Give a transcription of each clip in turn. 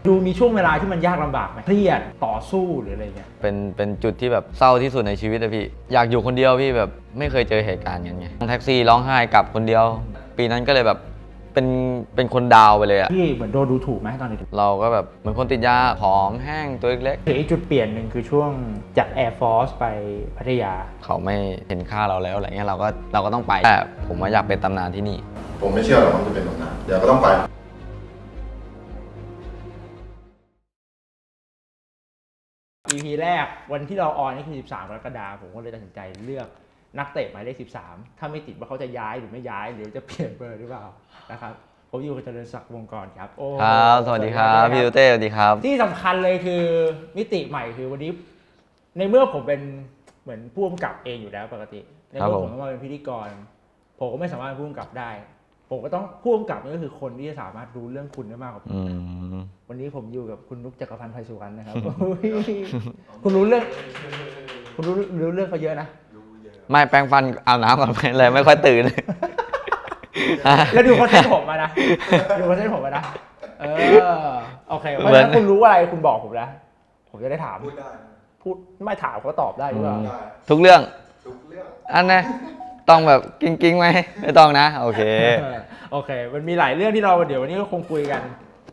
ดูมีช่วงเวลาที่มันยากลำบากไหมเครียดต่อสู้หรืออะไรเงี้ยเป็นจุดที่แบบเศร้าที่สุดในชีวิตอะพี่อยากอยู่คนเดียวพี่แบบไม่เคยเจอเหตุการณ์อย่างเงี้ยแท็กซี่ร้องไห้กลับคนเดียวปีนั้นก็เลยแบบเป็นคนดาวไปเลยอะพี่เหมือนโดนดูถูกไหมตอนนี้เราก็แบบเหมือนคนติดยาผอมแห้งตัวเล็กๆอีกจุดเปลี่ยนหนึ่งคือช่วงจาก Air Force ไปพัทยาเขาไม่เห็นค่าเราแล้วอะไรเงี้ยเราก็ต้องไปแต่ผมอยากเป็นตำนานที่นี่ผมไม่เชื่อหรอกว่าจะเป็นตำนานเดี๋ยวก็ต้องไป EP แรกวันที่เราออนนี่คือ13 กรกฎาคมผมก็เลยตัดสินใจเลือกนักเตะหมายเลข13ถ้าไม่ติดว่าเขาจะย้ายหรือไม่ย้ายหรือจะเปลี่ยนเบอร์หรือเปล่านะครับผมอยู่กับเจริญศักดิ์วงศ์กรครับครับสวัสดีครับพี่เต้สวัสดีครับที่สำคัญเลยคือมิติใหม่คือวันนี้ในเมื่อผมเป็นเหมือนผู้กำกับเองอยู่แล้วปกติในเมื่อผมต้องมาเป็นพิธีกรผมก็ไม่สามารถเป็นผู้กำกับได้ผมก็ต้องผู้กำกับนี่ก็คือคนที่จะสามารถรู้เรื่องคุณได้มากกว่าผมวันนี้ผมอยู่กับคุณนุ๊กจักรพันธ์ไพศาลนะครับคุณรู้เรื่องเขาเยอะนะไม่แปรงฟันอาบน้ำก่อนเลยไม่ค่อยตื่นแล้วดูคอนเทนต์ผมมานะโอเคเพราะฉะนั้นคุณรู้อะไรคุณบอกผมนะผมจะได้ถามพูดไม่ถามเขาตอบได้หรือเปล่าทุกเรื่องอันนะต้องแบบกิ้งไหมไม่ต้องนะโอเคมันมีหลายเรื่องที่เราเดี๋ยววันนี้ก็คงคุยกัน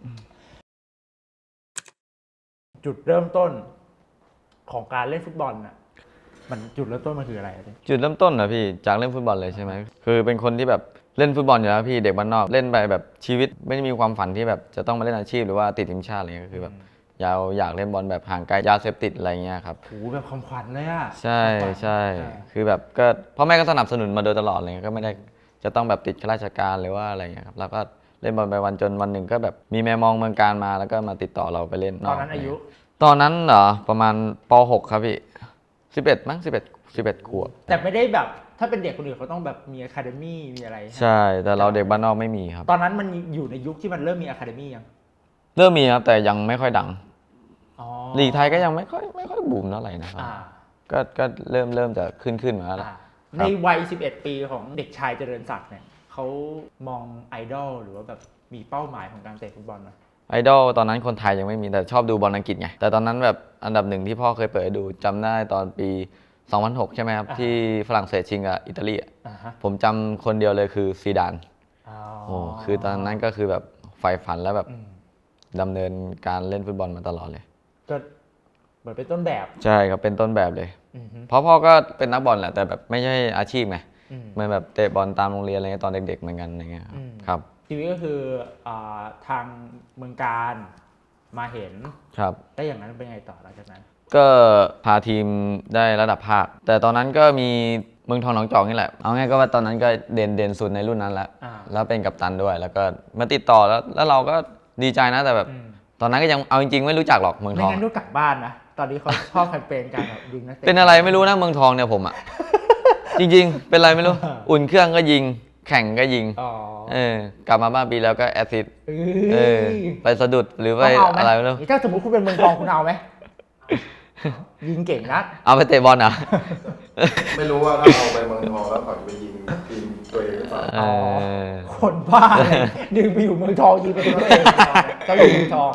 จุดเริ่มต้นของการเล่นฟุตบอลน่ะมันจุดเริ่มต้นมันคืออะไรจุดเริ่มต้นนะพี่จากเล่นฟุตบอลเลยใช่ไหมคือเป็นคนที่แบบเล่นฟุตบอลอยู่แล้วพี่เด็กบ้านนอกเล่นไปแบบชีวิตไม่ได้มีความฝันที่แบบจะต้องมาเล่นอาชีพหรือว่าติดทีมชาติอะไรเงี้ยก็คือแบบอยากเล่นบอลแบบห่างไกลยาเสพติดอะไรเงี้ยครับโหแบบความฝันเลยอ่ะใช่คือแบบก็พ่อแม่ก็สนับสนุนมาโดยตลอดเลยก็ไม่ได้จะต้องแบบติดข้าราชการหรือว่าอะไรเงี้ยครับแล้วก็เล่นบอลไปวันจนวันหนึ่งก็แบบมีแม่มองเมืองการมาแล้วก็มาติดต่อเราไปเล่นตอนนั้นอายุตอนนั้นเหรอประมาณป .6 ครับพี่11มั้ง11ขวบแต่ไม่ได้แบบถ้าเป็นเด็กคนอื่นเขาต้องแบบมีอะคาเดมี่มีอะไรใช่แต่เราเด็กบ้านนอกไม่มีครับตอนนั้นมันอยู่ในยุคที่มันเริ่มมีอะคาเดมี่ยังเริ่มมีครับแต่ยังไม่ค่อยดังลีกไทยก็ยังไม่ค่อยบูมเท่าไหร่นะครับก็เริ่มจะขึ้นมาแล้วในวัย11 ปีของเด็กชายเจริญศักดิ์เนี่ยเขามองไอดอลหรือว่าแบบมีเป้าหมายของการเตะฟุตบอลไหมไอดอลตอนนั้นคนไทยยังไม่มีแต่ชอบดูบอลอังกฤษไงแต่ตอนนั้นแบบอันดับหนึ่งที่พ่อเคยเปิดดูจำได้ตอนปี2006ใช่ไหมครับที่ฝรั่งเศสชิงกับอิตาลีผมจำคนเดียวเลยคือซีดานโอ้คือตอนนั้นก็คือแบบใฝ่ฝันแล้วแบบดำเนินการเล่นฟุตบอลมาตลอดเลยก็เหมือนเป็นต้นแบบใช่ครับเป็นต้นแบบเลยเพราะพ่อก็เป็นนักบอลแหละแต่แบบไม่ใช่อาชีพไงเหมือนแบบเตะบอลตามโรงเรียนอะไรตอนเด็กๆเหมือนกันอะไรเงี้ยครับทีนี้ก็คือทางเมืองการมาเห็นครับได้อย่างนั้นเป็นไงต่อหลังจากนั้นก็พาทีมได้ระดับภาคแต่ตอนนั้นก็มีเมืองทองหนองจอกนี่แหละเอาง่ายก็ว่าตอนนั้นก็เด่นสุดในรุ่นนั้นแล้วเป็นกัปตันด้วยแล้วก็มาติดต่อแล้วเราก็ดีใจนะแต่แบบตอนนั้นก็ยังเอาจริงๆไม่รู้จักหรอกเมืองทองไม่งั้นก็กลับบ้านนะตอนนี้เขาชอบแคมเปญกันแบบยิงนักเตะเป็นอะไรไม่รู้นะเมืองทองเนี่ยผมอ่ะจริงๆเป็นอะไรไม่รู้อุ่นเครื่องก็ยิงแข่งก็ยิงกลับมาบ้านปีแล้วก็แอสซิสต์ไปสะดุดหรือไปอะไรไม่รู้ถ้าสมมติคุณเป็นเมืองทองคุณเอาไหมยิงเก่งนักเอาไปเตะบอลเหรอไม่รู้ว่าถ้าเอาไปเมืองทองแล้วฝันไปยิงทีมตัวเองหรือเปล่าคนบ้าเลยดึงไปอยู่เมืองทองยิงไปตัวเองก็อยู่เมืองทอง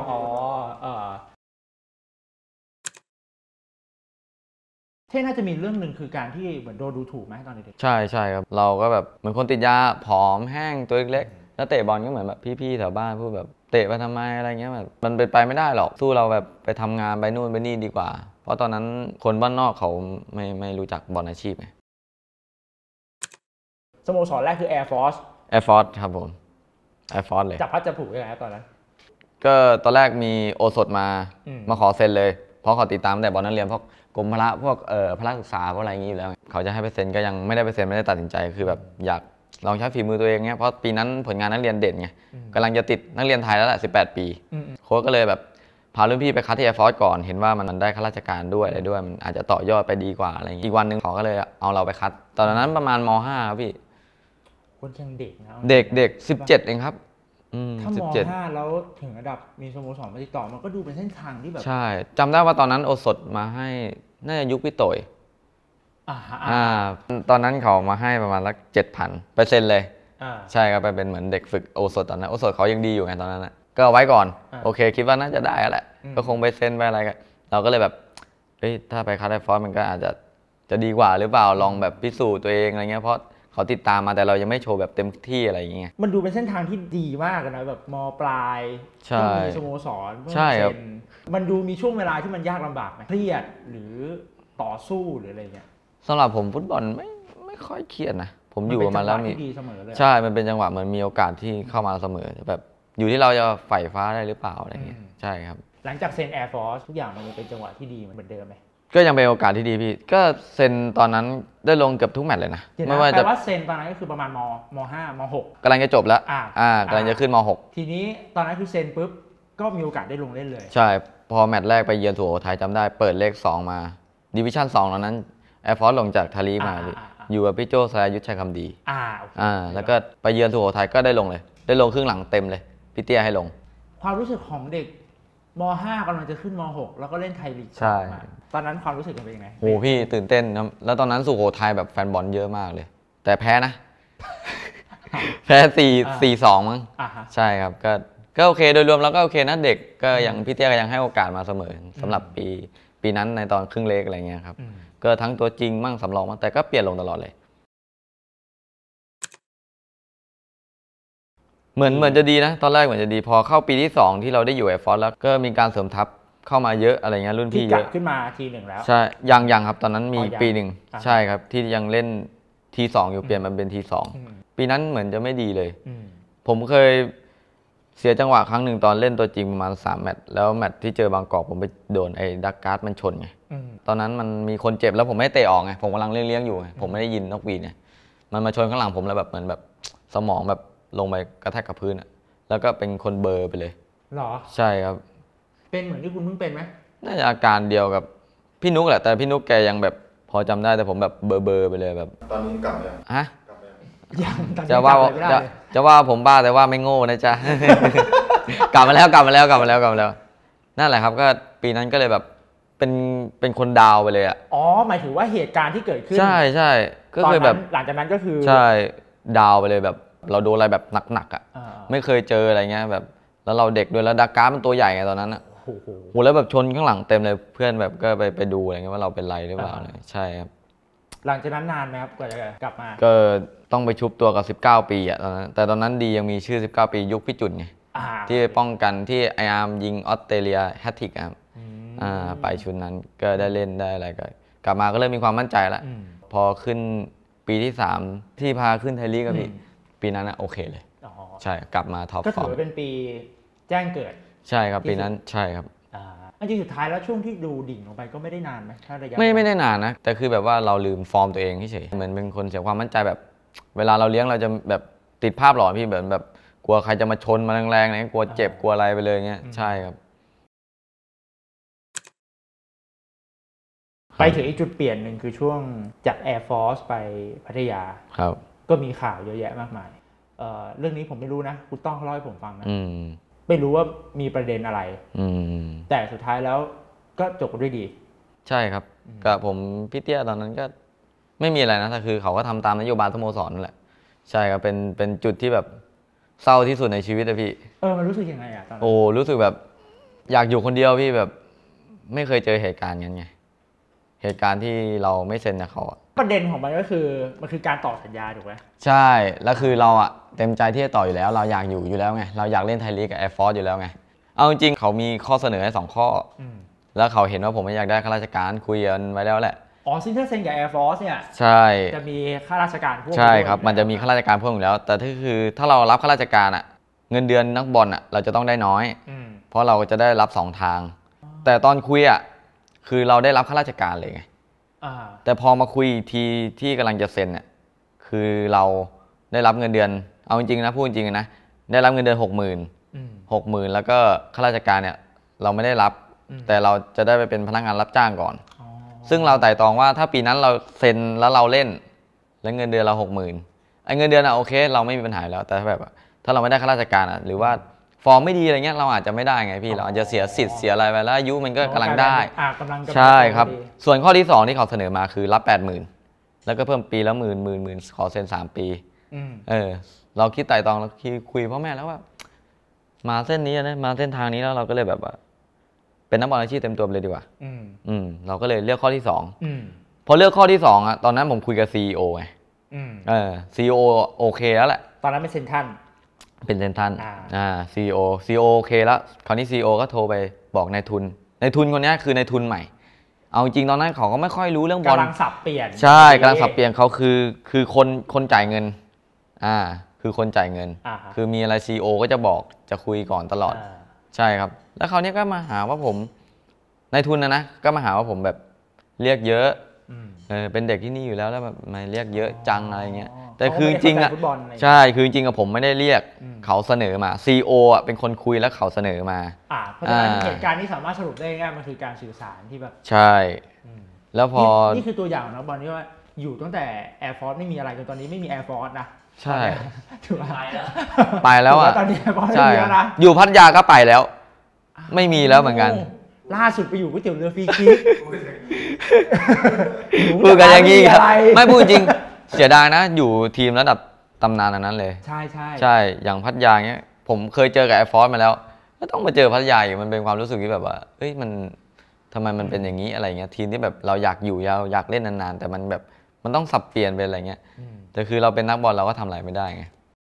ที่น่าจะมีเรื่องหนึ่งคือการที่เหมือนโดนดูถูกไหมตอนเด็กใช่ครับเราก็แบบเหมือนคนติดยาผอมแห้งตัวเล็กแล้วเตะบอลก็เหมือนแบบพี่ๆแถวบ้านพูดแบบเตะไปทำไมอะไรเงี้ยแบบมันเป็นไปไม่ได้หรอกสู้เราแบบไปทำงานไปนู่นไปนี่ดีกว่าเพราะตอนนั้นคนบ้านนอกเขาไม่รู้จักบอลอาชีพไงสโมสรแรกคือ Air Force ครับผม Air Force เลยจับพัดจับผูกยังไงตอนนั้นก็ตอนแรกมีโอสถมาขอเซ็นเลยเพราะเขาติดตามแต่บอลนักเรียนพวกกรมพละพวกพละศึกษาพวกอะไรอย่างนี้อยู่แล้วเขาจะให้ไปเซ็นก็ยังไม่ได้ไปเซ็นไม่ได้ตัดสินใจคือแบบอยากลองใช้ฝีมือตัวเองเงี้ยเพราะปีนั้นผลงานนักเรียนเด่นไงกำลังจะติดนักเรียนไทยแล้วแหละ18 ปีโค้ชก็เลยแบบพารุ่นพี่ไปคัดที่แอร์ฟอร์สก่อนเห็นว่ามันได้ข้าราชการด้วยอะไรด้วยมันอาจจะต่อยอดไปดีกว่าอะไรอย่างนี้อีกวันหนึ่งเขาก็เลยเอาเราไปคัดตอนนั้นประมาณม.5 ครับพี่คนยังเด็กนะเด็ก17เองครับถ้าม.5 แล้วถึงระดับมีสโมสรมาติดต่อมันก็ดูเป็นเส้นทางที่แบบใช่จำได้ว่าตอนนั้นโอสถมาให้น่าจะยุคพี่โตยตอนนั้นเขามาให้ประมาณละ7,000%เลยใช่ครับไปเป็นเหมือนเด็กฝึกโอสถตอนนั้นโอสถเขายังดีอยู่ไงตอนนั้นก็เอาไว้ก่อนโอเคคิดว่าน่าจะได้แหละก็คงไปเซ็นไปอะไรกันเราก็เลยแบบถ้าไปคัดไอฟอสมันก็อาจจะดีกว่าหรือเปล่าลองแบบพิสูจน์ตัวเองอะไรเงี้ยเพราะเขาติดตามมาแต่เรายังไม่โชว์แบบเต็มที่อะไรอย่างเงี้ยมันดูเป็นเส้นทางที่ดีมากนะแบบมปลายต้องมีสโมสรใช่ครับมันดูมีช่วงเวลาที่มันยากลำบากไหมเครียดหรือต่อสู้หรืออะไรเงี้ยสำหรับผมฟุตบอลไม่ค่อยเครียดนะผมอยู่มาแล้วมีใช่ มันเป็นจังหวะเหมือนมีโอกาสที่เข้ามาเสมอแบบอยู่ที่เราจะใฝ่ฟ้าได้หรือเปล่าอะไรเงี้ยใช่ครับหลังจากเซ็น Air Force ทุกอย่างมันเป็นจังหวะที่ดีเหมือนเดิมไหมก็ยังเป็นโอกาสที่ดีพี่ก็เซ็นตอนนั้นได้ลงเกือบทุกแมตช์เลยนะไม่ว่าจะแปลว่าเซ็นตอนนั้นก็คือประมาณม5ม6 กำลังจะจบแล้วกำลังจะขึ้นม6 ทีนี้ตอนนั้นคือเซ็นปุ๊บก็มีโอกาสได้ลงเล่นเลยใช่พอแมตช์แรกไปเยือนสุโขทัยจำได้เปิดเลข2มาดิวิชั่น2ตอนนั้นแอร์ฟอร์สลงจากทารีมาอยู่กับพี่โจสรายุทธชัยคำดีแล้วก็ไปเยือนสุโขทัยก็ได้ลงเลยได้ลงครึ่งหลังเต็มเลยพี่เตี้ยให้ลงความรู้สึกของเด็กม5กำลังจะขึ้นม6แล้วก็เล่นไทยลีกใช่ตอนนั้นความรู้สึกเป็นยังไงโหพี่ตื่นเต้นนะแล้วตอนนั้นสุโขทัยแบบแฟนบอลเยอะมากเลยแต่แพ้นะ แพ้4-2มั้งใช่ครับก็โอเคโดยรวมแล้วก็โอเคนะเด็กก็ยังพี่เตี้ยก็ยังให้โอกาสมาเสมอสำหรับปีนั้นในตอนครึ่งเล็กอะไรเงี้ยครับก็ทั้งตัวจริงมั่งสำรองมั่งแต่ก็เปลี่ยนลงตลอดเลยเหมือนจะดีนะตอนแรกเหมือนจะดีพอเข้าปีที่2ที่เราได้อยู่แอร์ฟอร์สแล้วก็มีการเสริมทัพเข้ามาเยอะอะไรเงี้ยรุ่นพี่เยอะขึ้นมาที1แล้วใช่ยังครับตอนนั้นมีปี1ใช่ครับที่ยังเล่นที2อยู่เปลี่ยนมันเป็นที2ปีนั้นเหมือนจะไม่ดีเลยผมเคยเสียจังหวะครั้งหนึ่งตอนเล่นตัวจริงประมาณ3แมตช์แล้วแมตช์ที่เจอบางกอกผมไปโดนไอ้ดักการ์ดมันชนไงตอนนั้นมันมีคนเจ็บแล้วผมไม่เตะออกไงผมกำลังเลี้ยงอยู่ไงผมไม่ได้ยินนกหวีดไงมันมาชนข้างหลังผมแล้วแบบเหมือนแบบสมองแบบลงไปกระแทกกับพื้นแล้วก็เป็นคนเบลอไปเลยหรอใช่ครับเป็นเหมือนที่คุณเพิ่งเป็นไหมน่าจะอาการเดียวกับพี่นุ๊กแหละแต่พี่นุ๊กแกยังแบบพอจำได้แต่ผมแบบเบลอไปเลยแบบตอนนี้กลับยังฮะยังจะว่าผมบ้าแต่ว่าไม่โง่นะจ๊ะ กลับมาแล้วนั่นแหละครับก็ปีนั้นก็เลยแบบเป็นคนดาวไปเลยอ๋อหมายถึงว่าเหตุการณ์ที่เกิดขึ้นใช่ก็คือแบบหลังจากนั้นก็คือใช่ดาวไปเลยแบบเราโดนอะไรแบบหนักไม่เคยเจออะไรเงี้ยแบบแล้วเราเด็กด้วยแล้วดักการ์มันตัวใหญ่ไงตอนนั้นโหแล้วแบบชนข้างหลังเต็มเลยเพื่อนแบบก็ไปดูอะไรเงี้ยว่าเราเป็นไรหรือเปล่าใช่ครับหลังจากนั้นนานไหมครับกว่าจะกลับมาก็ต้องไปชุบตัวกับ19ปีตอนนั้นแต่ตอนนั้นดียังมีชื่อ19ปียุคพี่จุนไงที่ป้องกันที่ไออาร์มยิงออสเตรเลียแฮตทริกครับไปชุดนั้นก็ได้เล่นได้อะไรก็กลับมาก็เริ่มมีความมั่นใจแล้วพอขึ้นปีที่3ที่พาขึ้นไทยลีกกับพี่ปีนั้นโอเคเลยใช่กลับมาท็อปก็ถือว่าเป็นปีแจ้งเกิดใช่ครับปีนั้นใช่ครับจริงสุดท้ายแล้วช่วงที่ดูดิ่งลงไปก็ไม่ได้นานไหมถ้าระยะไม่ได้นานนะแต่คือแบบว่าเราลืมฟอร์มตัวเองเฉยเหมือนเป็นคนเสียความมั่นใจแบบเวลาเราเลี้ยงเราจะแบบติดภาพหลอนพี่แบบกลัวใครจะมาชนมาแรงๆอะไรกลัวเจ็บกลัวอะไรไปเลยเงี้ยใช่ครับไปถึงอีกจุดเปลี่ยนหนึ่งคือช่วงจาก Air Force ไปพัทยาครับก็มีข่าวเยอะแยะมากมายเรื่องนี้ผมไม่รู้นะคุณต้องเล่าให้ผมฟังนะไม่รู้ว่ามีประเด็นอะไรแต่สุดท้ายแล้วก็จบด้วยดีใช่ครับกับผมพี่เตี้ยตอนนั้นก็ไม่มีอะไรนะแต่คือเขาก็ทำตามนโยบายสโมสรนั่นแหละใช่ครับเป็นจุดที่แบบเศร้าที่สุดในชีวิตอะพี่มันรู้สึกยังไงอะตอนนั้นรู้สึกแบบอยากอยู่คนเดียวพี่แบบไม่เคยเจอเหตุการณ์งั้นไงเหตุการณ์ที่เราไม่เซ็นกับเขาประเด็นของมันก็คือมันคือการต่อสัญญาถูกไหมใช่แล้วคือเราเต็มใจที่จะต่ออยู่แล้วเราอยากอยู่แล้วไงเราอยากเล่นไทยลีกกับแอร์ฟอร์สอยู่แล้วไงเอาจริงๆเขามีข้อเสนอให้2ข้อแล้วเขาเห็นว่าผมไม่อยากได้ข้าราชการคุยกันไว้แล้วแหละซึ่งถ้าเซ็นกับ Air Force เนี่ยใช่จะมีข้าราชการพ่วงใช่ครับมันจะมีข้าราชการพ่วงอยู่แล้วแต่ถ้าเรารับข้าราชการเงินเดือนนักบอลเราจะต้องได้น้อยเพราะเราจะได้รับ2ทางแต่ตอนคุยคือเราได้รับข้าราชการเลยไงแต่พอมาคุยทีที่กำลังจะเซ็นคือเราได้รับเงินเดือนเอาจริงๆนะพูดจริงๆนะได้รับเงินเดือน60,000แล้วก็ข้าราชการเนี่ยเราไม่ได้รับแต่เราจะได้ไปเป็นพนักงานรับจ้างก่อนซึ่งเราไต่ตองว่าถ้าปีนั้นเราเซ็นแล้วเราเล่นแล้วเงินเดือนเรา60,000ไอ้เงินเดือนโอเคเราไม่มีปัญหาแล้วแต่แบบถ้าเราไม่ได้ข้าราชการหรือว่าฟอร์มไม่ดีอะไรเงี้ยเราอาจจะไม่ได้ไงพี่เราอาจจะเสียสิทธิ์เสียอะไรไปแล้วอายุมันก็กำลังได้ใช่ครับส่วนข้อที่2ที่เขาเสนอมาคือรับ 80,000แล้วก็เพิ่มปีละหมื่นขอเซ็น3 ปีเราคิดไต่ตองแล้วคุยพ่อแม่แล้วว่ามาเส้นนี้นะมาเส้นทางนี้แล้วเราก็เลยแบบว่าเป็นนักบอลอาชีพเต็มตัวเลยดีกว่าเราก็เลยเลือกข้อที่2พอเลือกข้อที่2อ่ะตอนนั้นผมคุยกับ CEO ไงCEO โอเคแล้วแหละตอนนั้นเป็นเซนทัน CEO โอเคแล้วคราวนี้ CEO ก็โทรไปบอกนายทุนคนนี้คือนายทุนใหม่เอาจริงตอนนั้นเขาก็ไม่ค่อยรู้เรื่องบอลกำลังสับเปลี่ยนใช่กำลังสับเปลี่ยนเขาคือคนจ่ายเงินคือคนจ่ายเงินคือมีอะไร CEO ก็จะบอกจะคุยก่อนตลอดใช่ครับแล้วคราวนี้ก็มาหาว่าผมนายทุนนะก็มาหาว่าผมแบบเรียกเยอะเป็นเด็กที่นี่อยู่แล้วแบบมาเรียกเยอะจังอะไรเงี้ยแต่คือจริงอ่ะใช่คือจริงกับผมไม่ได้เรียกเขาเสนอมา CEO อ่ะเป็นคนคุยแล้วเขาเสนอมาเพราะฉะนั้นเหตุการณ์นี้สามารถสรุปได้ง่ายมันคือการสื่อสารที่แบบใช่แล้วพอนี่คือตัวอย่างนะบอลที่ว่าอยู่ตั้งแต่ Air Force ไม่มีอะไรจนตอนนี้ไม่มี Air Force นะใช่ถูกไปแล้วอ่ะตอนนี้ Air Force ไม่มีแล้วนะอยู่พัทยาก็ไปแล้วไม่มีแล้วเหมือนกันล่าสุดไปอยู่ก๋วยเตี๋ยวเรือฟรีคิกพูดกันอย่างนี้ครับไม่พูดจริงเสียดายนะอยู่ทีมระดับตำนานอันนั้นเลยใช่ใช่อย่างพัทยาเงี้ยผมเคยเจอกับแอร์ฟอร์สมาแล้วก็ต้องมาเจอพัทยาอยู่มันเป็นความรู้สึกที่แบบว่าเฮ้ยมันทำไมมันเป็นอย่างนี้อะไรเงี้ยทีมที่แบบเราอยากอยู่ยาวอยากเล่นนานๆแต่มันแบบมันต้องสับเปลี่ยนเป็นอะไรเงี้ยแต่คือเราเป็นนักบอลเราก็ทำอะไรไม่ได้ไง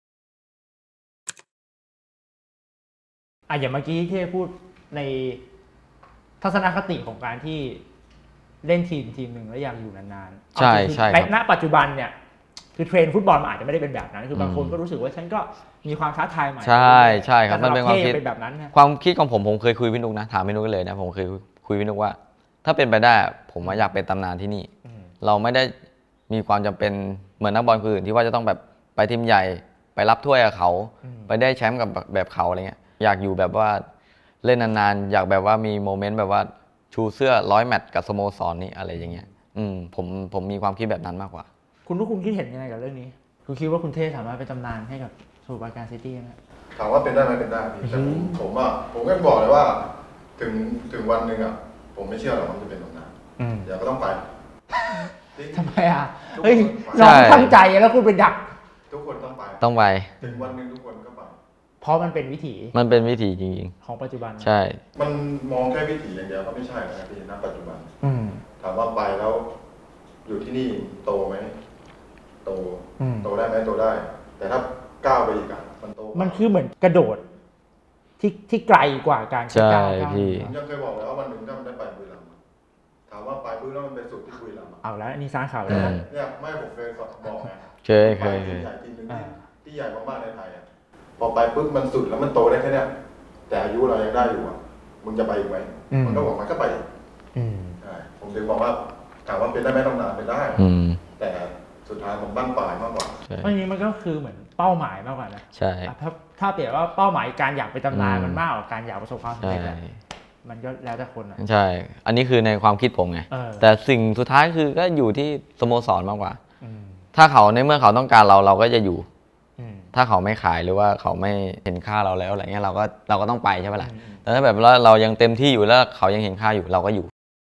อย่างเมื่อกี้ที่พูดในทัศนคติของการที่เล่นทีมหนึ่งแล้วอยากอยู่นานๆใช่ใช่ณปัจจุบันเนี่ยคือเทรนด์ฟุตบอลมันอาจจะไม่ได้เป็นแบบนั้นคือบางคนก็รู้สึกว่าฉันก็มีความท้าทายใหม่ใช่ใช่ครับมันเป็นความคิดแบบนั้นความคิดของผมเคยคุยพี่นุ๊กนะถามพี่นุ๊กกันเลยนะผมเคยคุยพี่นุ๊กว่าถ้าเป็นไปได้ผมอยากเป็นตำนานที่นี่เราไม่ได้มีความจำเป็นเหมือนนักบอลคนอื่นที่ว่าจะต้องแบบไปทีมใหญ่ไปรับถ้วยกับเขาไปได้แชมป์กับแบบเขาอะไรเงี้ยอยากอยู่แบบว่าเล่นนานๆอยากแบบว่ามีโมเมนต์แบบว่าชูเสื้อ100 แมตช์กับสโมสรนี่อะไรอย่างเงี้ยผมมีความคิดแบบนั้นมากกว่าคุณคิดเห็นยังไงกับเรื่องนี้คุณคิดว่าคุณเท่สามารถเป็นตำนานให้กับสมุทรปราการซิตี้ไหมถามว่าเป็นได้ไหมเป็นได้แต่ผมก็บอกเลยว่าถึงวันหนึ่งอ่ะผมไม่เชื่อหรอกมันจะเป็นตำนานเดี๋ยวก็ต้องไปทำไมเฮ้ยเราตั้งใจแล้วคุณเป็นดักทุกคนต้องไปถึงวันหนึ่งทุกคนก็ไปเพราะมันเป็นวิถีจริงๆของปัจจุบันใช่มันมองแค่วิถีอย่างเดียวก็ไม่ใช่นะพี่ณปัจจุบันถามว่าไปแล้วอยู่ที่นี่โตไหมโตได้ไหมโตได้แต่ถ้าก้าวไปอีกอ่ะมันคือเหมือนกระโดดที่ไกลกว่าการก้าวพี่ยังเคยบอกแล้วว่าวันหนึ่งถ้ามันได้ไปบุรีรัมย์ถามว่าไปปุ๊บแล้วมันไปสุดที่บุรีรัมย์เอาแล้วนี่สร้างข่าวแล้วเนี่ยไม่ผมเคยบอกไงเคยใหญ่ทีนึงที่ใหญ่มากๆในไทยอ่ะพอไปปุ๊บมันสุดแล้วมันโตได้แค่เนี้ยแต่อายุเรายังได้อยู่อ่ะมึงจะไปอีกไหมมันก็บอกมันก็ไปใช่ผมถึงบอกว่าถามว่าเป็นได้ไหมต้องนานไปได้แต่สุดท้ายผมตั้งปลายมากกว่าเพราะนี้มันก็คือเหมือนเป้าหมายมากกว่านะใช่ถ้าเปรียบว่าเป้าหมายการอยากไปตำนานมันมากกว่าการอยากประสบความสำเร็จมันก็แล้วแต่คนใช่อันนี้คือในความคิดผมไงแต่สิ่งสุดท้ายคือก็อยู่ที่สโมสรมากกว่าถ้าเขาในเมื่อเขาต้องการเราก็จะอยู่ถ้าเขาไม่ขายหรือว่าเขาไม่เห็นค่าเราแล้วอะไรเงี้ยเราก็ต้องไปใช่ไหมล่ะแต่ถ้าแบบเรายังเต็มที่อยู่แล้วเขายังเห็นค่าอยู่เราก็อยู่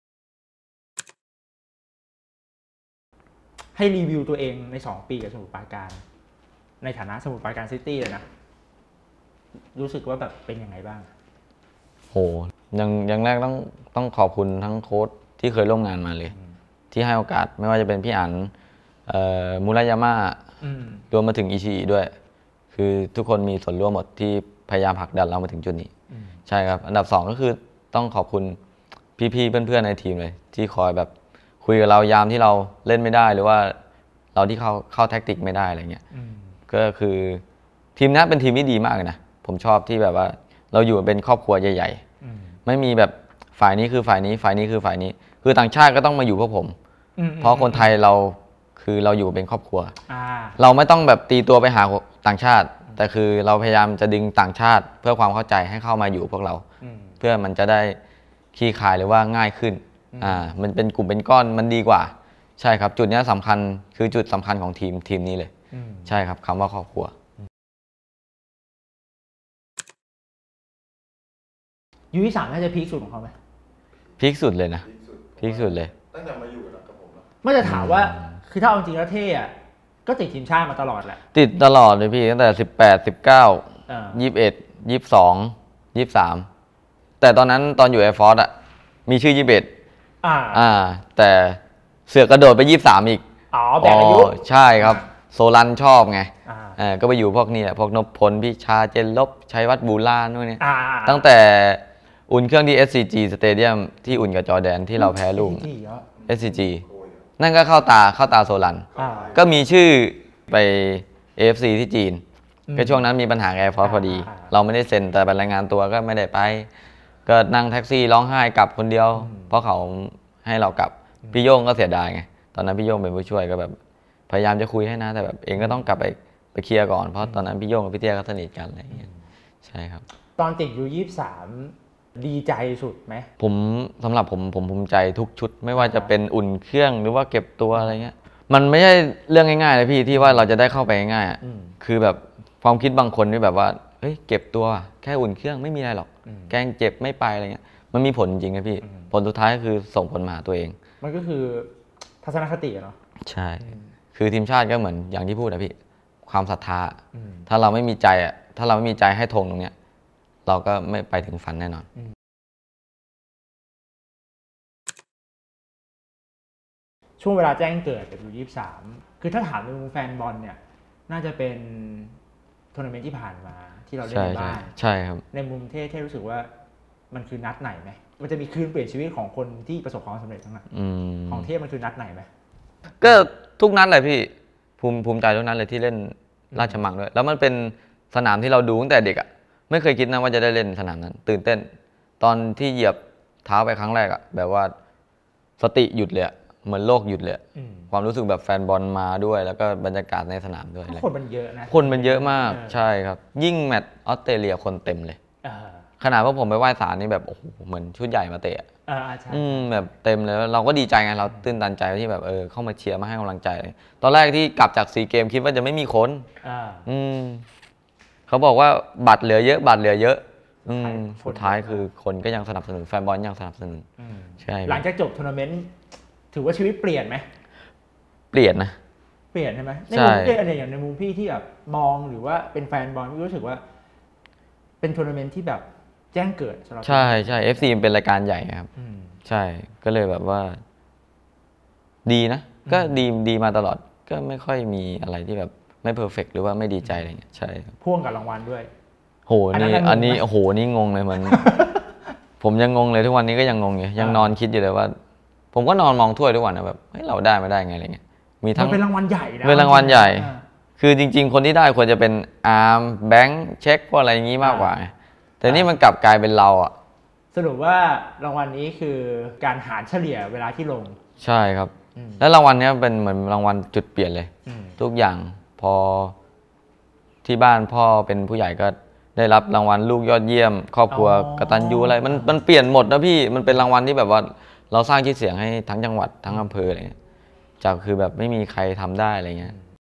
ให้รีวิวตัวเองใน2 ปีกับสมุทรปราการในฐานะสมุทรปราการซิตี้เลยนะรู้สึกว่าแบบเป็นยังไงบ้างโหยังแรกต้องขอบคุณทั้งโค้ชที่เคยร่วมงานมาเลยที่ให้โอกาสไม่ว่าจะเป็นพี่อั๋นมูรายาม่ารวมมาถึงอิชิอิด้วยคือทุกคนมีส่วนร่วมหมดที่พยายามผลักดันเรามาถึงจุดนี้ใช่ครับอันดับ2ก็คือต้องขอบคุณพี่ๆเพื่อนๆในทีมเลยที่คอยแบบคุยกับเรายามที่เราเล่นไม่ได้หรือว่าเราที่เข้าแท็กติกไม่ได้อะไรเงี้ยก็คือทีมนี้เป็นทีมที่ดีมากเลยนะผมชอบที่แบบว่าเราอยู่เป็นครอบครัวใหญ่ๆไม่มีแบบฝ่ายนี้คือฝ่ายนี้ฝ่ายนี้คือฝ่ายนี้คือต่างชาติก็ต้องมาอยู่พวกผมเพราะคนไทยเราคือเราอยู่เป็นครอบครัวเราไม่ต้องแบบตีตัวไปหาต่างชาติแต่คือเราพยายามจะดึงต่างชาติเพื่อความเข้าใจให้เข้ามาอยู่พวกเราเพื่อมันจะได้คลี่คลายหรือว่าง่ายขึ้นมันเป็นกลุ่มเป็นก้อนมันดีกว่าใช่ครับจุดนี้สำคัญคือจุดสำคัญของทีมนี้เลยใช่ครับคำว่าครอบครัว U23น่าจะพีคสุดของเขาไหมพีคสุดเลยนะพีคสุดเลยตั้งแต่มาอยู่กับผมไม่จะถามว่าคือถ้าเอาจริงแล้วเท่ก็ติดทีมชาติมาตลอดแหละติดตลอดเลยพี่ตั้งแต่18 19 21 22 23แต่ตอนนั้นตอนอยู่ Air Force อะมีชื่อ21แต่เสือกกระโดดไป23อีกแบ่งอายุใช่ครับโซลันชอบไงก็ไปอยู่พวกนี้แหละพวกนพพลพิชาเจนลบชัยวัฒน์บูรานู่นนี่ตั้งแต่อุ่นเครื่องที่ SCG Stadium ที่อุ่นกับจอร์แดนที่เราแพ้ลูก SCG นั่นก็เข้าตาโซลันก็มีชื่อไป AFC ที่จีนก็ช่วงนั้นมีปัญหาแอร์ฟอร์สพอดีเราไม่ได้เซ็นแต่ไปรายงานตัวก็ไม่ได้ไปก็นั่งแท็กซี่ร้องไห้กลับคนเดียวเพราะเขาให้เรากลับพี่โย่งก็เสียดายไงตอนนั้นพี่โย่งเป็นผู้ช่วยก็แบบพยายามจะคุยให้นะแต่แบบเองก็ต้องกลับไปเคลียร์ก่อนเพราะตอนนั้นพี่โย่งกับพี่เตี้ยก็สนิทกันอะไรอย่างเงี้ยใช่ครับตอนติดอยู่23ดีใจสุดไหมสำหรับผมภูมิใจทุกชุดไม่ว่าจะเป็นอุ่นเครื่องหรือว่าเก็บตัวอะไรเงี้ยมันไม่ใช่เรื่องง่ายๆเลยพี่ที่ว่าเราจะได้เข้าไปง่ายๆคือแบบความคิดบางคนนี่แบบว่าเฮ้ยเก็บตัวแค่อุ่นเครื่องไม่มีอะไรหรอกแกล้งเจ็บไม่ไปอะไรเงี้ยมันมีผลจริงนะพี่ผลสุดท้ายก็คือส่งผลมาหาตัวเองมันก็คือทัศนคติเนาะใช่คือทีมชาติก็เหมือนอย่างที่พูดนะพี่ความศรัทธาถ้าเราไม่มีใจถ้าเราไม่มีใจให้ธงตรงเนี้ยเราก็ไม่ไปถึงฝันแน่นอนช่วงเวลาแจ้งเกิดอยู่23คือถ้าถามในมุมแฟนบอลเนี่ยน่าจะเป็นทัวร์นาเมนต์ที่ผ่านมาที่เราเล่นในบ้านใช่ครับในมุมเท่รู้สึกว่ามันคือนัดไหนไหมมันจะมีคืนเปลี่ยนชีวิตของคนที่ประสบความสำเร็จทั้งนั้นของเทพมันคือนัดไหนไหมก็ทุกนัดเลยพี่ภูมิใจทุกนัดเลยที่เล่นราชมังด้วยแล้วมันเป็นสนามที่เราดูตั้งแต่เด็กไม่เคยคิดนะว่าจะได้เล่นสนามนั้นตื่นเต้นตอนที่เหยียบเท้าไปครั้งแรกแบบว่าสติหยุดเลยเหมือนโลกหยุดเลยความรู้สึกแบบแฟนบอลมาด้วยแล้วก็บรรยากาศในสนามด้วยคนมันเยอะนะคนมันเยอะมากใช่ครับยิ่งแมตช์ออสเตรเลียคนเต็มเลยขนาดว่าผมไปไหว้ศาลนี่แบบโอ้โหเหมือนชุดใหญ่มาเตะแบบเต็มเลยเราก็ดีใจไงเราตื่นตันใจที่แบบเข้ามาเชียร์มาให้กำลังใจตอนแรกที่กลับจากซีเกมคิดว่าจะไม่มีคนเขาบอกว่าบัตรเหลือเยอะสุดท้ายคือคนก็ยังสนับสนุนแฟนบอลยังสนับสนุนใช่หลังจากจบทัวร์นาเมนต์ถือว่าชีวิตเปลี่ยนไหมเปลี่ยนนะเปลี่ยนใช่ไหมในมุมพี่อะไรอย่างในมุมพี่ที่แบบมองหรือว่าเป็นแฟนบอลพี่รู้สึกว่าเป็นทัวร์นาเมนต์ที่แบบแจ้งเกิดสำหรับใช่ FC มันเป็นรายการใหญ่ครับใช่ก็เลยแบบว่าดีนะก็ดีมาตลอดก็ไม่ค่อยมีอะไรที่แบบไม่เพอร์เฟกต์หรือว่าไม่ดีใจอะไรเงี้ยใช่พ่วงกับรางวัลด้วยโหนี่อันนี้โอ้โหนี่งงเลยมัน ผมยังงงเลยทุกวันนี้ก็ยังงงอยู่ยังนอนคิดอยู่เลยว่าผมก็นอนมองถ้วยทุกวันนะแบบเราได้ไม่ได้ไงอะไรเงี้ยมีทั้งเป็นรางวัลใหญ่นะเป็นรางวัลใหญ่คือจริงๆคนที่ได้ควรจะเป็นอาร์มแบงค์เช็คพวกอะไรอย่างงี้มากกว่าแต่นี่มันกลับกลายเป็นเราสรุปว่ารางวัลนี้คือการหารเฉลี่ยเวลาที่ลงใช่ครับแล้วรางวัลนี้เป็นเหมือนรางวัลจุดเปลี่ยนเลยทุกอย่างพอที่บ้านพ่อเป็นผู้ใหญ่ก็ได้รับรางวัลลูกยอดเยี่ยมครอบครัวกตัญญูอะไรมันเปลี่ยนหมดนะพี่มันเป็นรางวัลที่แบบว่าเราสร้างชื่อเสียงให้ทั้งจังหวัดทั้งอำเภออะไรเงี้ยจากคือแบบไม่มีใครทำได้อะไรเงี้ย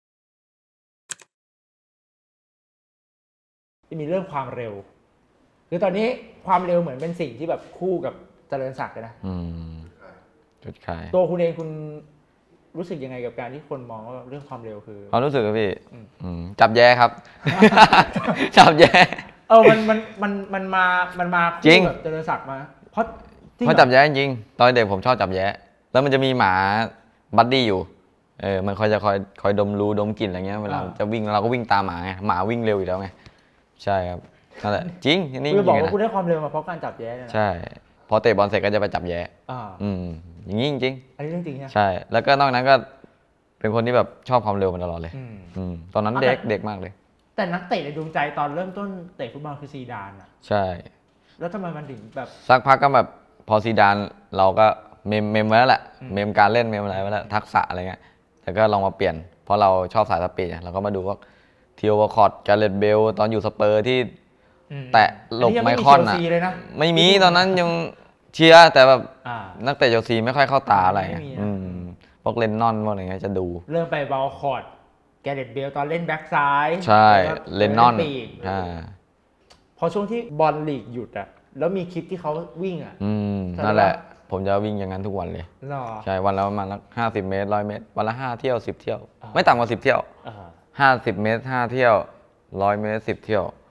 มีเรื่องความเร็วคือตอนนี้ความเร็วเหมือนเป็นสิ่งที่แบบคู่กับเจริญศักดิ์เลยนะจุดขายตัวคุณเองคุณรู้สึกยังไงกับการที่คนมองว่าเรื่องความเร็วคือความรู้สึกครับพี่จับแย่ครับ จับแย่มันมาจริงเจริญศักดิ์มาเพราะจับแย่จริงตอนเด็กผมชอบจับแย่แล้วมันจะมีหมาบัดดี้อยู่มันคอยดมรูดมกลิ่นอะไรเงี้ยเวลาจะวิ่งเราก็วิ่งตามหมาไงหมาวิ่งเร็วอยู่แล้วไงใช่ครับนั่นแหละจริงนี่คุณบอกว่าคุณได้ความเร็วมาเพราะการจับแย่ใช่พอเตะบอลเสร็จก็จะไปจับแย่อย่างนี้จริงอันนี้เรื่องจริงใช่แล้วก็นอกนั้นก็เป็นคนที่แบบชอบความเร็วมาตลอดเลยตอนนั้นเด็กมากเลยแต่นักเตะในดวงใจตอนเริ่มต้นเตะฟุตบอลคือซีดานใช่แล้วทำไมมันถึงแบบสักพักก็แบบพอซีดานเราก็เมมไว้แล้วแหละเมมการเล่นเมมอะไรไว้แล้วทักษะอะไรเงี้ยแต่ก็ลองมาเปลี่ยนเพราะเราชอบสายสปีดเราก็มาดูว่าเทียววอร์คอตการ์เล็ตเบลตอนอยู่สเปอร์ที่แตะหลบไมคอนไม่มีตอนนั้นยังเชียร์แต่แบบนักเตะเชลซีไม่ค่อยเข้าตาอะไรพวกเลนนอนพวกอะไรเงี้ยจะดูเริ่มไปวอลคอตแกเรตเบลตอนเล่นแบ็กซ้ายใช่เลนนอนพอช่วงที่บอลลีกหยุดแล้วมีคลิปที่เขาวิ่งนั่นแหละผมจะวิ่งอย่างนั้นทุกวันเลยใช่วันละประมาณ50 เมตร100 เมตรวันละ5 เที่ยว10 เที่ยวไม่ต่ำกว่า10 เที่ยว50 เมตร5 เที่ยว100 เมตร10 เที่ยว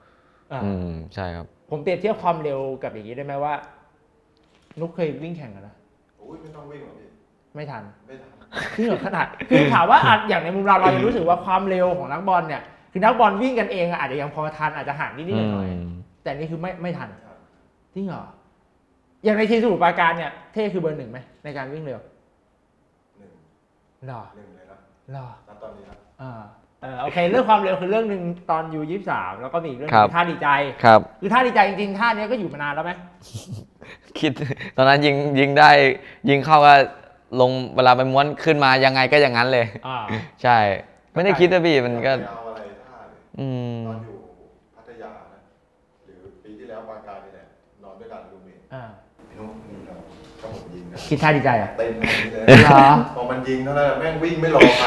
ใช่ครับผมเปรียบเทียบความเร็วกับอย่างนี้ได้ไหมว่านุกเคยวิ่งแข่งกันนะโอ้ยไม่ต้องวิ่งหรอกพี่ไม่ทันคือขนาดคือถามว่าอย่างในมุมเรายังรู้สึกว่าความเร็วของนักบอลเนี่ยคือนักบอลวิ่งกันเองอาจจะยังพอทันอาจจะห่างนิดหน่อยแต่นี่คือไม่ทันจริงเหรออย่างในทีมสมุทรปราการเนี่ยเท่คือเบอร์ 1ไหมในการวิ่งเร็ว1หรอ 1เลยนะณตอนนี้นะโอเคเรื่องความเร็วคือเรื่องหนึ่งตอนอยู่23แล้วก็มีเรื่องท่าดีใจคือท่าดีใจจริงๆท่านี้ก็อยู่มานานแล้วไหมคิดตอนนั้นยิงได้ยิงเข้าก็ลงเวลาไปม้วนขึ้นมายังไงก็อย่างนั้นเลยใช่ไม่ได้คิดนะพี่มันก็เอาอะไรท่าเลยตอนอยู่พัทยานะหรือปีที่แล้วปราการนี่แหละนอนด้วยกันรูมเมทพี่นุ๊กนี่เราถ้าผมยิงนะคิดท่าดีใจอ่ะเต้นเลยพอมันยิงเท่านั้นแม่งวิ่งไม่รอใคร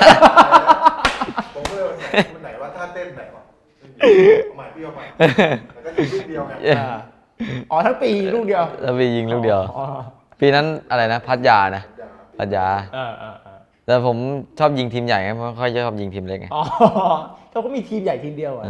ผมก็เลยมันไหนว่าท่าเต้นไหนวะหมายพี่เอาใหม่แล้วก็ยิงลูกเดียวไงทั้งปีลูกเดียวแล้วปียิงลูกเดียวปีนั้นอะไรนะพัทยานะพัทยาแต่ผมชอบยิงทีมใหญ่ไงไม่ค่อยชอบยิงทีมเล็กไงเขาก็มีทีมใหญ่ทีมเดียวอ่ะ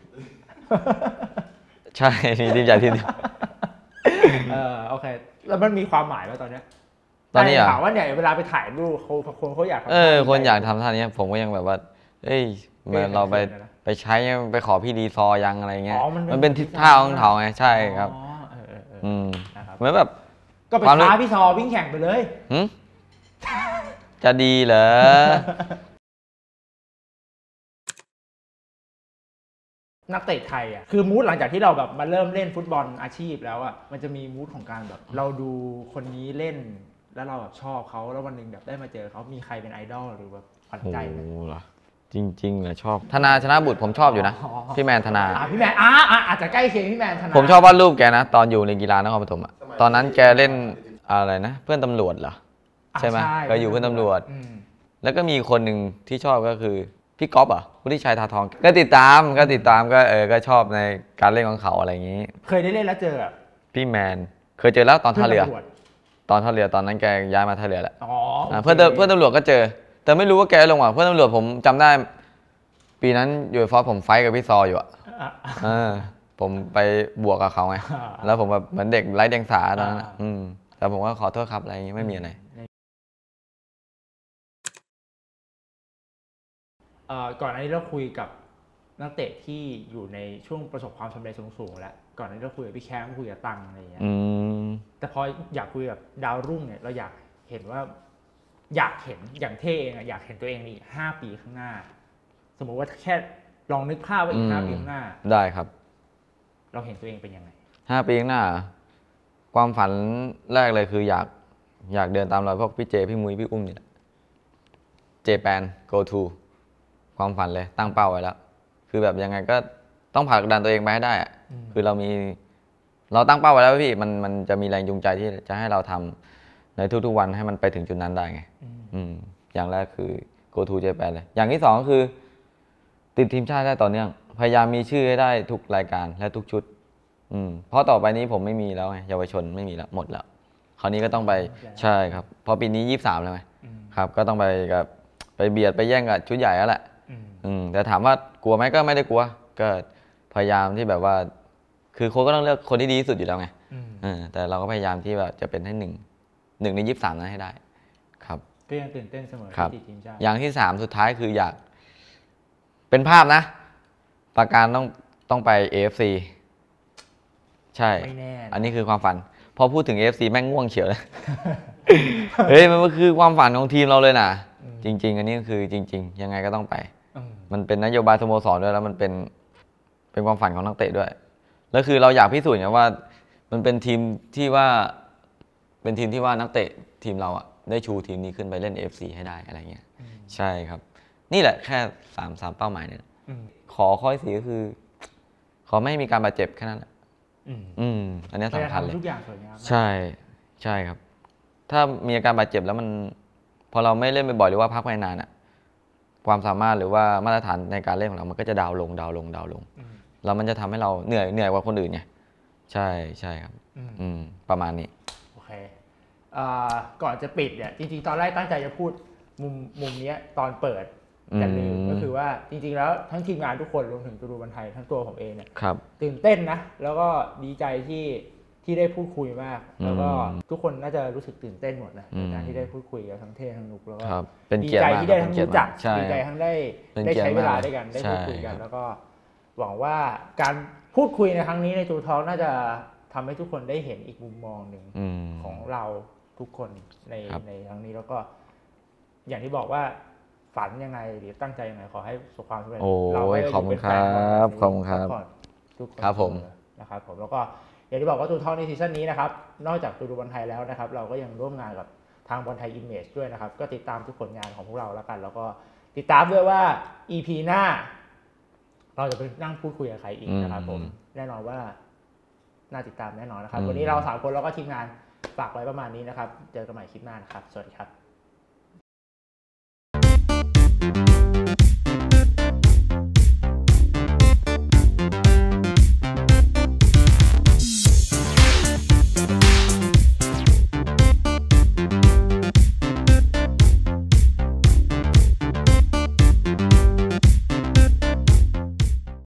ใช่มีทีมใหญ่ทีมเดียวโอเคแล้วมันมีความหมายไหมตอนนี้ถามว่าเนี่ยเวลาไปถ่ายรูปคนเขาอยากคนอยากทำท่านี้ผมก็ยังแบบว่าเอ้ยเราไปใช้ไปขอพี่ดีซอยังอะไรเงี้ยมันเป็นทิศท่าของเขาไงใช่ครับเหมือนแบบก็ไปท้าพี่ซอวิ่งแข่งไปเลยจะดีเหรอนักเตะไทยอ่ะคือมูดหลังจากที่เราแบบมาเริ่มเล่นฟุตบอลอาชีพแล้วอ่ะมันจะมีมูดของการแบบเราดูคนนี้เล่นแล้วเราแบบชอบเขาแล้ววันหนึ่งแบบได้มาเจอเขามีใครเป็นไอดอลหรือแบบฝันใจไหมจริงๆเลยชอบธนาชนะบุตรผมชอบอยู่นะพี่แมนธนาพี่แมนอาจจะใกล้เคียงพี่แมนธนาผมชอบวาดรูปแกนะตอนอยู่ในกีฬานครปฐมอ่ะตอนนั้นแกเล่นอะไรนะเพื่อนตำรวจเหรอใช่ไหมก็อยู่เพื่อนตำรวจแล้วก็มีคนหนึ่งที่ชอบก็คือพี่ก๊อฟอ่ะวุฒิชัยทาทองก็ติดตามก็ชอบในการเล่นของเขาอะไรอย่างนี้เคยได้เล่นแล้วเจอพี่แมนเคยเจอแล้วตอนท่าเรือตอนนั้นแกย้ายมาท่าเรือแหละเพื่อนตำรวจก็เจอแต่ไม่รู้ว่าแกลงว่ะเพื่อนตำรวจผมจำได้ปีนั้นอยู่ฟอสผมไฟกับพี่ซออยู่อ่ะผมไปบวกกับเขาไงแล้วผมแบบเหมือนเด็กไร้เดียงสาตอนนั้นแต่ผมก็ขอโทษครับอะไรอย่างงี้ไม่มีอะไรก่อนหน้านี้เราคุยกับนักเตะที่อยู่ในช่วงประสบความสำเร็จสูงๆแล้วก่อนหน้านี้เราคุยกับพี่แคมคุยกับตังอะไรอย่างเงี้ยแต่พออยากคุยกับดาวรุ่งเนี่ยเราอยากเห็นว่าอยากเห็นอย่างเท่เองอยากเห็นตัวเองนี่5 ปีข้างหน้าสมมติว่าแค่ลองนึกภาพว่าอีก5 ปีข้างหน้าได้ครับเราเห็นตัวเองเป็นยังไง 5 ปีข้างหน้าความฝันแรกเลยคืออยากเดินตามรอยพวกพี่เจพี่มุ้ยพี่อุ้มนี่แหละเจแปน go to ความฝันเลยตั้งเป้าไว้แล้วคือแบบยังไงก็ต้องผลักดันตัวเองไปให้ได้คือเราตั้งเป้าไว้แล้วพี่มันจะมีแรงจูงใจที่จะให้เราทำในทุกๆวันให้มันไปถึงจุดนั้นได้ไงอย่างแรกคือ go to เจแปนเลยอย่างที่2ก็คือติดทีมชาติได้ต่อเนื่องพยายามมีชื่อให้ได้ทุกรายการและทุกชุดเพราะต่อไปนี้ผมไม่มีแล้วไงเยาวชนไม่มีแล้วหมดแล้วคราวนี้ก็ต้องไปใช่ครับพอปีนี้23แล้วไงครับก็ต้องไปเบียดไปแย่งกับชุดใหญ่แล้วแหละแต่ถามว่ากลัวไหมก็ไม่ได้กลัวก็พยายามที่แบบว่าคือโค้ชก็ต้องเลือกคนที่ดีที่สุดอยู่แล้วไงแต่เราก็พยายามที่แบบจะเป็นให้1ใน23นั้นให้ได้ครับก็ยังตื่นเต้นเสมอที่ทีมชาติอย่างที่3สุดท้ายคืออยากเป็นภาพนะประการต้องไป AFC ใช่อันนี้คือความฝันพอพูดถึง AFC แม่งง่วงเฉียวเลยเฮ้ยมันคือความฝันของทีมเราเลยนะจริงๆอันนี้คือจริงๆยังไงก็ต้องไปมันเป็นนโยบายสโมสรด้วยแล้วมันเป็นความฝันของนักเตะด้วยแล้วคือเราอยากพิสูจน์ว่ามันเป็นทีมที่ว่านักเตะทีมเราอ่ะได้ชูทีมนี้ขึ้นไปเล่น AFC ให้ได้อะไรเงี้ยใช่ครับนี่แหละแค่3เป้าหมายเนี่ยข้อ4ก็คือขอไม่มีการบาดเจ็บแค่นั้นแหละอันนี้สำคัญเลยทุกอย่างสวยงามใช่ครับถ้ามีอาการบาดเจ็บแล้วมันพอเราไม่เล่นบ่อยๆหรือว่าพักไปนานอ่ะความสามารถหรือว่ามาตรฐานในการเล่นของเรามันก็จะดาวลงแล้วมันจะทำให้เราเหนื่อยกว่าคนอื่นไงใช่ครับประมาณนี้โอเคก่อนจะปิดเนี่ยจริงๆตอนแรกตั้งใจจะพูดมุมนี้ตอนเปิดอย่าลืมก็คือว่าจริงๆแล้วทั้งทีมงานทุกคนรวมถึงตูรูบอลไทยทั้งตัวผมเองเนี่ยตื่นเต้นนะแล้วก็ดีใจที่ได้พูดคุยมากแล้วก็ทุกคนน่าจะรู้สึกตื่นเต้นหมดนะในการที่ได้พูดคุยกับทั้งเท่ทั้งนุกแล้วก็ดีใจที่ได้ทั้งรู้จักดีใจทั้งได้ใช้เวลาด้วยกันได้พูดคุยกันแล้วก็หวังว่าการพูดคุยในครั้งนี้ในตูทอล์กน่าจะทำให้ทุกคนได้เห็นอีกมุมมองหนึ่งของเราทุกคนในครั้งนี้แล้วก็อย่างที่บอกว่าฝันยังไงหรือตั้งใจยังไงขอให้ประสบความสำเร็จเราก็ขอบคุณครับขอบคุณครับทุกคนครับผมนะครับผมแล้วก็อย่างที่บอกว่าตูทอล์กในซีซั่นนี้นะครับนอกจากตูดูบอลไทยแล้วนะครับเราก็ยังร่วมงานกับทางบอลไทยอิมเมจด้วยนะครับก็ติดตามทุกผลงานของพวกเราแล้วกันแล้วก็ติดตามด้วยว่า EP หน้าเราจะไปนั่งพูดคุยกับใครอีกนะครับผมแน่นอนว่าน่าติดตามแน่นอนนะครับวันนี้เรา3คนแล้วก็ทีมงานฝากไว้ประมาณนี้นะครับเจอกันใหม่คลิปหน้านะครับสวัสดีครับ